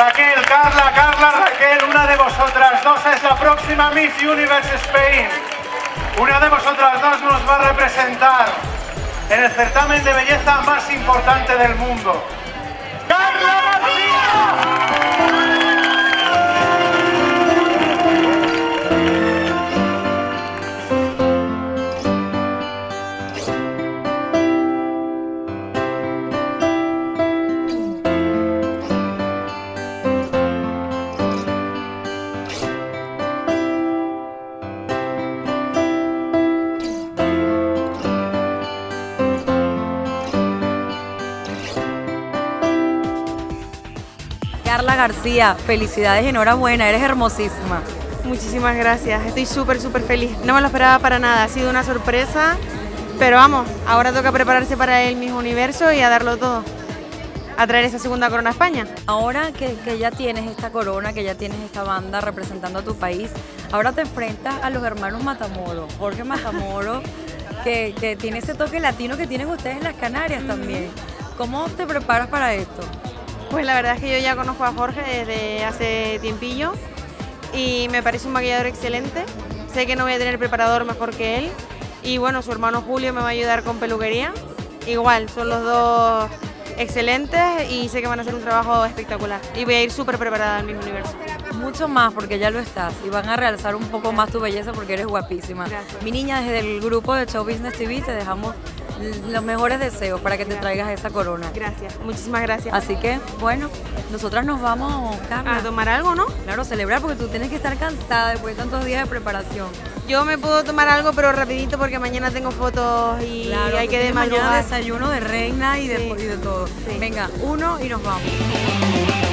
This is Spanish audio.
Raquel, Carla, Raquel, una de vosotras dos es la próxima Miss Universe Spain. Una de vosotras dos nos va a representar en el certamen de belleza más importante del mundo. ¡Carla García! Carla García, felicidades y enhorabuena, eres hermosísima. Muchísimas gracias, estoy súper feliz. No me lo esperaba para nada, ha sido una sorpresa, pero vamos, ahora toca prepararse para el Miss Universo y a darlo todo, a traer esa segunda corona a España. Ahora que ya tienes esta corona, que ya tienes esta banda representando a tu país, ahora te enfrentas a los hermanos Matamoros, Jorge Matamoros, que tiene ese toque latino que tienen ustedes en las Canarias también. ¿Cómo te preparas para esto? Pues la verdad es que yo ya conozco a Jorge desde hace tiempillo y me parece un maquillador excelente. Sé que no voy a tener preparador mejor que él y bueno, su hermano Julio me va a ayudar con peluquería. Igual, son los dos excelentes y sé que van a hacer un trabajo espectacular y voy a ir súper preparada al mismo universo. Mucho más porque ya lo estás y van a realzar un poco más tu belleza porque eres guapísima. Gracias. Mi niña, desde el grupo de Show Business TV te dejamos los mejores deseos para que te traigas esa corona. Gracias, muchísimas gracias. Así que, bueno, nosotras nos vamos, Carla. A tomar algo, ¿no? Claro, celebrar porque tú tienes que estar cansada después de tantos días de preparación. Yo me puedo tomar algo, pero rapidito porque mañana tengo fotos y Claro, hay que mañana desmayar. desayuno de reina y de, Sí. y de todo. Sí. Venga, uno y nos vamos.